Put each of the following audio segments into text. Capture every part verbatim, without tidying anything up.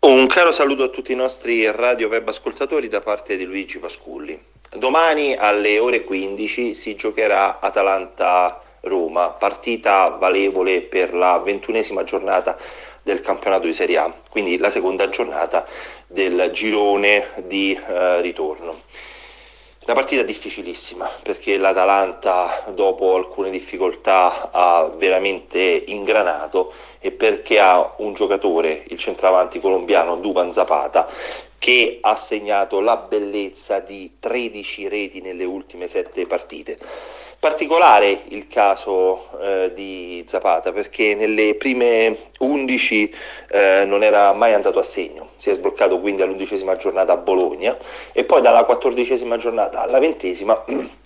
Un caro saluto a tutti i nostri radio web ascoltatori da parte di Luigi Pasculli. Domani alle ore quindici si giocherà Atalanta-Roma, partita valevole per la ventunesima giornata del campionato di Serie A, quindi la seconda giornata del girone di eh, ritorno. Una partita difficilissima perché l'Atalanta dopo alcune difficoltà ha veramente ingranato e perché ha un giocatore, il centravanti colombiano Duban Zapata, che ha segnato la bellezza di tredici reti nelle ultime sette partite. Particolare il caso eh, di Zapata perché nelle prime undici eh, non era mai andato a segno, si è sbloccato quindi all'undicesima giornata a Bologna e poi dalla quattordicesima giornata alla ventesima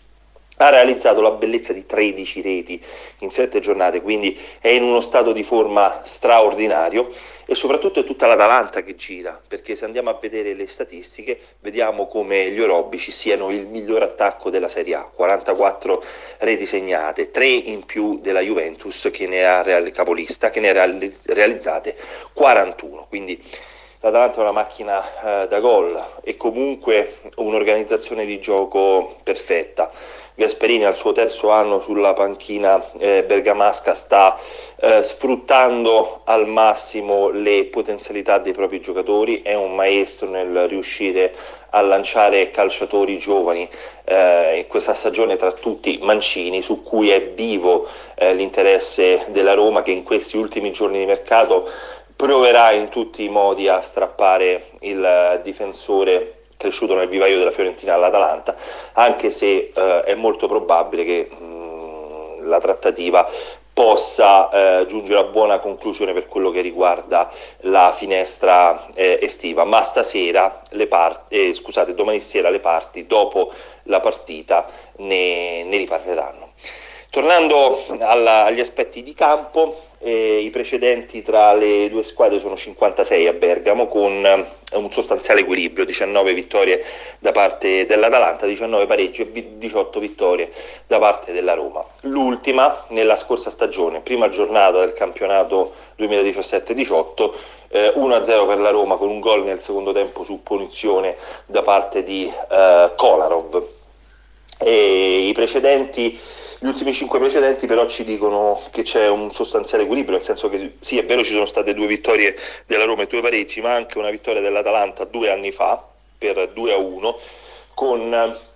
ha realizzato la bellezza di tredici reti in sette giornate, quindi è in uno stato di forma straordinario e soprattutto è tutta l'Atalanta che gira, perché se andiamo a vedere le statistiche vediamo come gli orobici siano il miglior attacco della Serie A, quarantaquattro reti segnate, tre in più della Juventus che ne ha real- capolista, che ne ha reali- realizzate quarantuno, quindi l'Atalanta è una macchina eh, da gol e comunque un'organizzazione di gioco perfetta. Gasperini al suo terzo anno sulla panchina eh, bergamasca sta eh, sfruttando al massimo le potenzialità dei propri giocatori, è un maestro nel riuscire a lanciare calciatori giovani eh, in questa stagione, tra tutti Mancini, su cui è vivo eh, l'interesse della Roma, che in questi ultimi giorni di mercato proverà in tutti i modi a strappare il difensore cresciuto nel vivaio della Fiorentina all'Atalanta, anche se eh, è molto probabile che mh, la trattativa possa eh, giungere a buona conclusione per quello che riguarda la finestra eh, estiva, ma stasera le parti, eh, scusate, domani sera le parti dopo la partita ne, ne riparleranno. Tornando alla, agli aspetti di campo, eh, i precedenti tra le due squadre sono cinquantasei a Bergamo, con eh, un sostanziale equilibrio, diciannove vittorie da parte dell'Atalanta, diciannove pareggi e diciotto vittorie da parte della Roma. L'ultima nella scorsa stagione, prima giornata del campionato duemiladiciassette diciotto, eh, uno a zero per la Roma con un gol nel secondo tempo su punizione da parte di eh, Kolarov. E i precedenti Gli ultimi cinque precedenti però ci dicono che c'è un sostanziale equilibrio, nel senso che sì, è vero, ci sono state due vittorie della Roma e due pareggi, ma anche una vittoria dell'Atalanta due anni fa per due a uno, con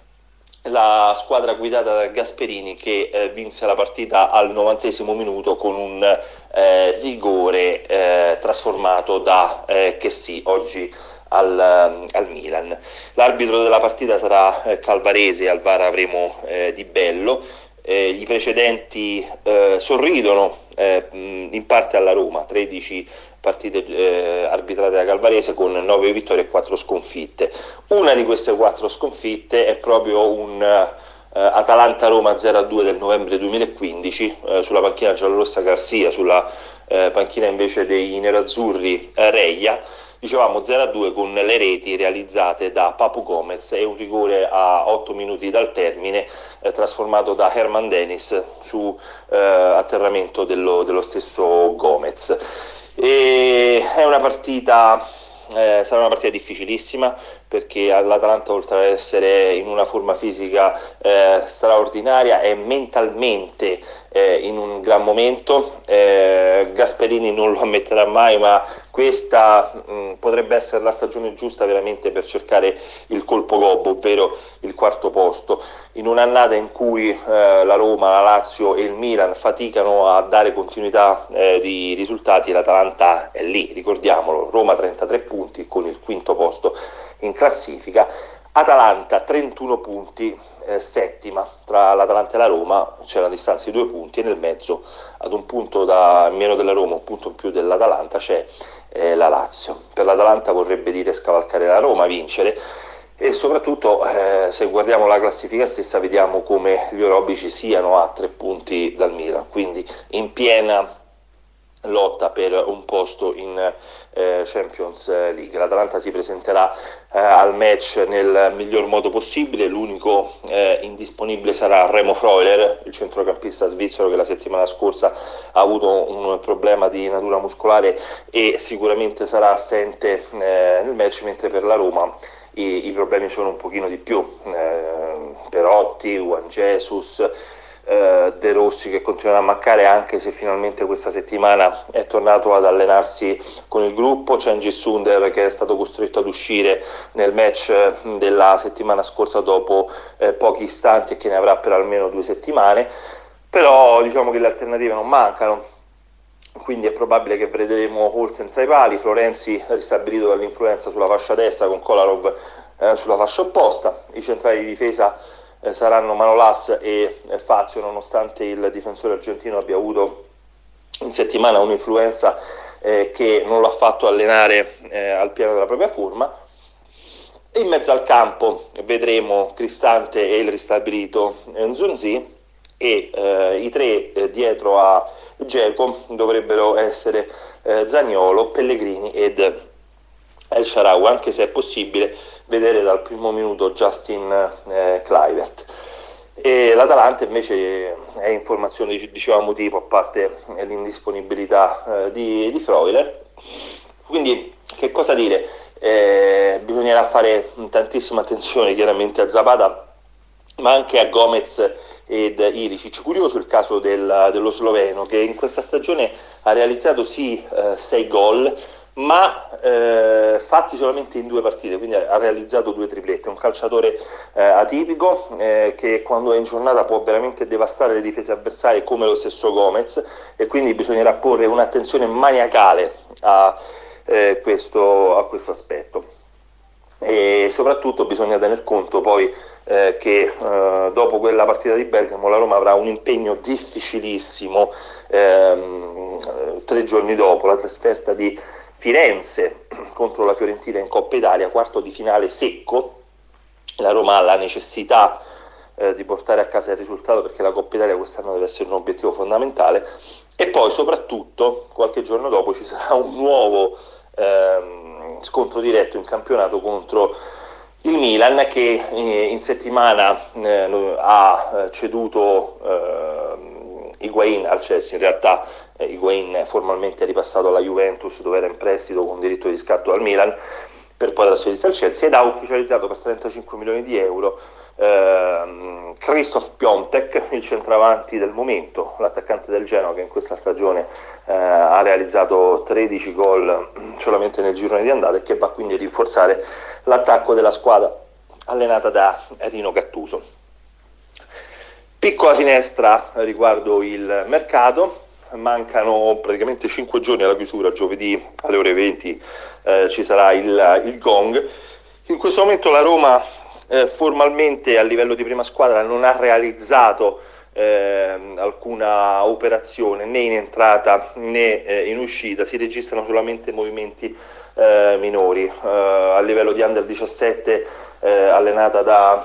la squadra guidata da Gasperini che eh, vinse la partita al novantesimo minuto con un eh, rigore eh, trasformato da eh, Chessy, oggi Al, al Milan. L'arbitro della partita sarà eh, Calvarese, al V A R avremo eh, Di Bello. Eh, I precedenti eh, sorridono eh, in parte alla Roma, tredici partite eh, arbitrate da Calvarese con nove vittorie e quattro sconfitte. Una di queste quattro sconfitte è proprio un eh, Atalanta-Roma zero a due del novembre duemilaquindici, eh, sulla panchina giallorossa Garcia, sulla eh, panchina invece dei nerazzurri eh, Reia. Dicevamo zero a due con le reti realizzate da Papu Gomez e un rigore a otto minuti dal termine eh, trasformato da Herman Dennis su eh, atterramento dello, dello stesso Gomez. E è una partita, eh, sarà una partita difficilissima perché l'Atalanta, oltre ad essere in una forma fisica eh, straordinaria, è mentalmente eh, in un gran momento. eh, Gasperini non lo ammetterà mai, ma questa mh, potrebbe essere la stagione giusta veramente per cercare il colpo gobbo, ovvero il quarto posto. In un'annata in cui eh, la Roma, la Lazio e il Milan faticano a dare continuità eh, di risultati, l'Atalanta è lì, ricordiamolo. Roma trentatré punti con il quinto posto in classifica, Atalanta trentuno punti, eh, settima. Tra l'Atalanta e la Roma c'è una distanza di due punti e nel mezzo, ad un punto da meno della Roma, un punto in più dell'Atalanta, c'è eh, la Lazio. Per l'Atalanta vorrebbe dire scavalcare la Roma, vincere, e soprattutto eh, se guardiamo la classifica stessa vediamo come gli orobici siano a tre punti dal Milan, quindi in piena lotta per un posto in eh, Champions League. L'Atalanta si presenterà eh, al match nel miglior modo possibile, l'unico eh, indisponibile sarà Remo Freuler, il centrocampista svizzero che la settimana scorsa ha avuto un problema di natura muscolare e sicuramente sarà assente eh, nel match, mentre per la Roma i, i problemi sono un pochino di più. eh, Perotti, Juan Jesus, eh, De Rossi che continuano a mancare, anche se finalmente questa settimana è tornato ad allenarsi con il gruppo, Cengiz Under che è stato costretto ad uscire nel match della settimana scorsa dopo eh, pochi istanti e che ne avrà per almeno due settimane, però diciamo che le alternative non mancano, quindi è probabile che vedremo Olsen tra i pali, Florenzi ristabilito dall'influenza sulla fascia destra con Kolarov eh, sulla fascia opposta, i centrali di difesa eh, saranno Manolas e eh, Fazio, nonostante il difensore argentino abbia avuto in settimana un'influenza eh, che non l'ha fatto allenare eh, al piano della propria forma. E in mezzo al campo vedremo Cristante e il ristabilito Nzonzi, e eh, i tre eh, dietro a Dzeko dovrebbero essere eh, Zaniolo, Pellegrini ed El Shaarawy, anche se è possibile vedere dal primo minuto Justin eh, Kluivert. E l'Atalanta invece è in formazione, dicevamo, tipo, a parte l'indisponibilità eh, di, di Freuler. Quindi che cosa dire? Eh, bisognerà fare tantissima attenzione chiaramente a Zapata, ma anche a Gomez ed Ilicic. Curioso il caso del, dello sloveno, che in questa stagione ha realizzato sì eh, sei gol, ma eh, fatti solamente in due partite, quindi ha realizzato due triplette. Un calciatore eh, atipico eh, che quando è in giornata può veramente devastare le difese avversarie, come lo stesso Gomez, e quindi bisognerà porre un'attenzione maniacale a, eh, questo, a questo aspetto. E soprattutto bisogna tener conto poi eh, che eh, dopo quella partita di Bergamo la Roma avrà un impegno difficilissimo ehm, tre giorni dopo la trasferta di Firenze contro la Fiorentina in Coppa Italia, quarto di finale secco. La Roma ha la necessità eh, di portare a casa il risultato, perché la Coppa Italia quest'anno deve essere un obiettivo fondamentale, e poi soprattutto qualche giorno dopo ci sarà un nuovo ehm, scontro diretto in campionato contro il Milan, che eh, in settimana eh, ha ceduto eh, Higuain al Chelsea. In realtà eh, Higuain è formalmente ripassato alla Juventus, dove era in prestito con diritto di scatto al Milan, per poi trasferirsi al Chelsea, ed ha ufficializzato per trentacinque milioni di euro eh, Christoph Piontek, il centravanti del momento, l'attaccante del Genoa, che in questa stagione eh, ha realizzato tredici gol solamente nel girone di andata, e che va quindi a rinforzare l'attacco della squadra allenata da Rino Gattuso. Piccola finestra riguardo il mercato: mancano praticamente cinque giorni alla chiusura. Giovedì alle ore venti eh, ci sarà il, il gong. In questo momento la Roma eh, formalmente a livello di prima squadra non ha realizzato eh, alcuna operazione né in entrata né eh, in uscita. Si registrano solamente movimenti eh, minori. Eh, a livello di under diciassette eh, allenata da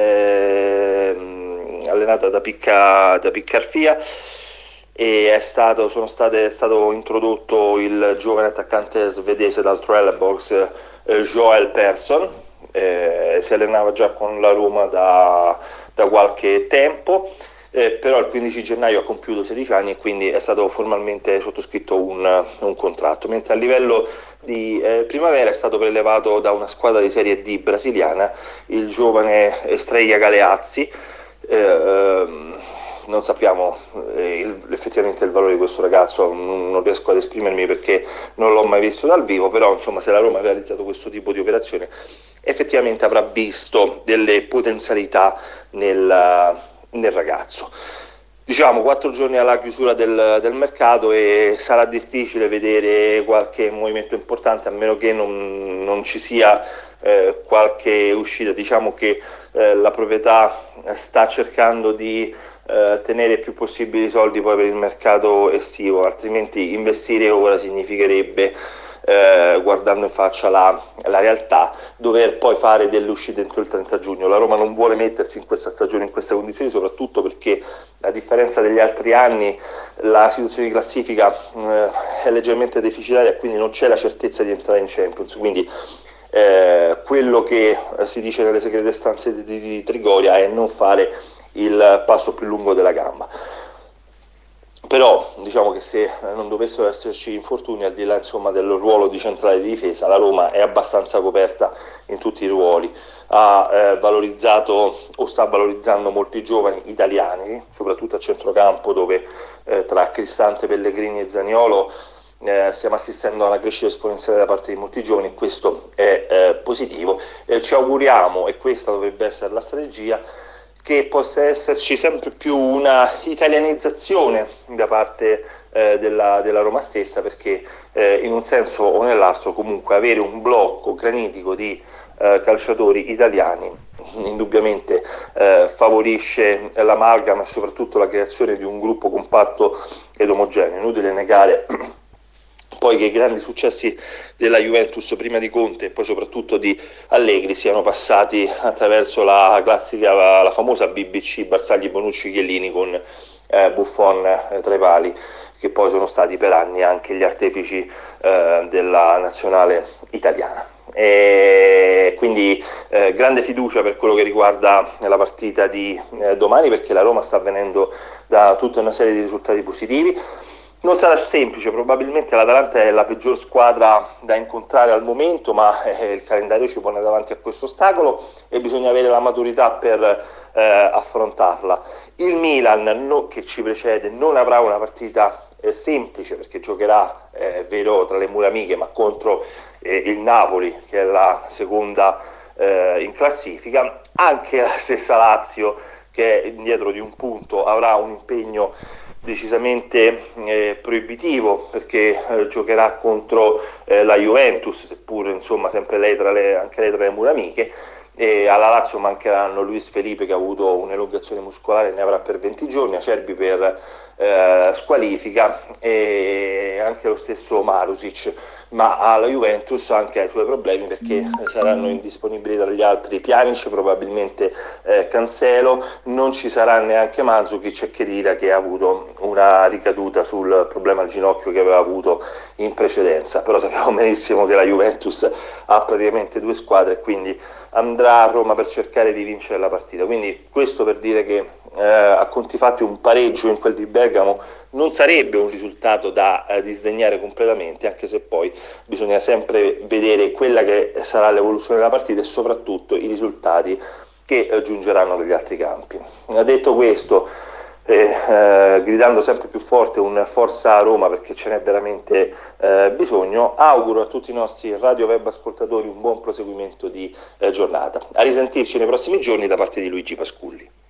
eh, allenata da, Picca, da Piccarfia, e è stato, sono state, è stato introdotto il giovane attaccante svedese dal Trelleborg, eh, Joel Persson. Eh, si allenava già con la Roma da, da qualche tempo, eh, però il quindici gennaio ha compiuto sedici anni e quindi è stato formalmente sottoscritto un, un contratto, mentre a livello di eh, primavera è stato prelevato da una squadra di Serie D brasiliana il giovane Estrella Galeazzi. Eh, ehm, non sappiamo eh, il, effettivamente il valore di questo ragazzo, non, non riesco ad esprimermi perché non l'ho mai visto dal vivo, però insomma, se la Roma ha realizzato questo tipo di operazione, effettivamente avrà visto delle potenzialità nel, nel ragazzo. Diciamo quattro giorni alla chiusura del, del mercato, e sarà difficile vedere qualche movimento importante, a meno che non, non ci sia eh, qualche uscita. Diciamo che eh, la proprietà sta cercando di eh, tenere il più possibile i soldi poi per il mercato estivo, altrimenti investire ora significherebbe eh, guardando in faccia la, la realtà, dover poi fare delle uscite entro il trenta giugno. La Roma non vuole mettersi in questa stagione, in queste condizioni, soprattutto perché a differenza degli altri anni la situazione di classifica eh, è leggermente deficitaria, quindi non c'è la certezza di entrare in Champions, quindi eh, quello che eh, si dice nelle segrete stanze di, di, di Trigoria è non fare il passo più lungo della gamba. Però diciamo che se non dovessero esserci infortuni, al di là insomma del ruolo di centrale di difesa, la Roma è abbastanza coperta in tutti i ruoli. Ha eh, valorizzato o sta valorizzando molti giovani italiani, soprattutto a centrocampo, dove eh, tra Cristante, Pellegrini e Zaniolo eh, stiamo assistendo a una crescita esponenziale da parte di molti giovani, e questo è eh, positivo. Eh, ci auguriamo, e questa dovrebbe essere la strategia, che possa esserci sempre più una italianizzazione da parte eh, della, della Roma stessa, perché eh, in un senso o nell'altro comunque avere un blocco granitico di eh, calciatori italiani indubbiamente eh, favorisce l'amalgama e soprattutto la creazione di un gruppo compatto ed omogeneo. Inutile negare poi che i grandi successi della Juventus prima di Conte e poi soprattutto di Allegri siano passati attraverso la classica, la, la famosa B B C Barzagli, Bonucci, Chiellini con eh, Buffon eh, tra i pali, che poi sono stati per anni anche gli artefici eh, della nazionale italiana. E quindi eh, grande fiducia per quello che riguarda la partita di eh, domani, perché la Roma sta avvenendo da tutta una serie di risultati positivi. Non sarà semplice, probabilmente l'Atalanta è la peggior squadra da incontrare al momento, ma eh, il calendario ci pone davanti a questo ostacolo e bisogna avere la maturità per eh, affrontarla. Il Milan, no, che ci precede, non avrà una partita eh, semplice, perché giocherà, eh, è vero, tra le mura amiche, ma contro eh, il Napoli, che è la seconda eh, in classifica. Anche la stessa Lazio, che è indietro di un punto, avrà un impegno decisamente eh, proibitivo, perché eh, giocherà contro eh, la Juventus, seppure insomma sempre lei tra le, anche lei tra le mura amiche, e alla Lazio mancheranno Luis Felipe, che ha avuto un'elongazione muscolare, ne avrà per venti giorni, Acerbi per eh, squalifica, e anche lo stesso Marusic, ma alla Juventus anche ha i suoi problemi, perché saranno indisponibili tra gli altri Pjanic, probabilmente eh, Cancelo, non ci sarà neanche Mandzukic e Khedira, che ha avuto una ricaduta sul problema al ginocchio che aveva avuto in precedenza. Però sappiamo benissimo che la Juventus ha praticamente due squadre, quindi andrà a Roma per cercare di vincere la partita. Quindi questo per dire che eh, a conti fatti un pareggio in quel di Bergamo non sarebbe un risultato da eh, disdegnare completamente, anche se poi bisogna sempre vedere quella che sarà l'evoluzione della partita e soprattutto i risultati che eh, giungeranno dagli altri campi. Detto questo, eh, eh, gridando sempre più forte un forza Roma, perché ce n'è veramente eh, bisogno, auguro a tutti i nostri radio web ascoltatori un buon proseguimento di eh, giornata. A risentirci nei prossimi giorni da parte di Luigi Pasculli.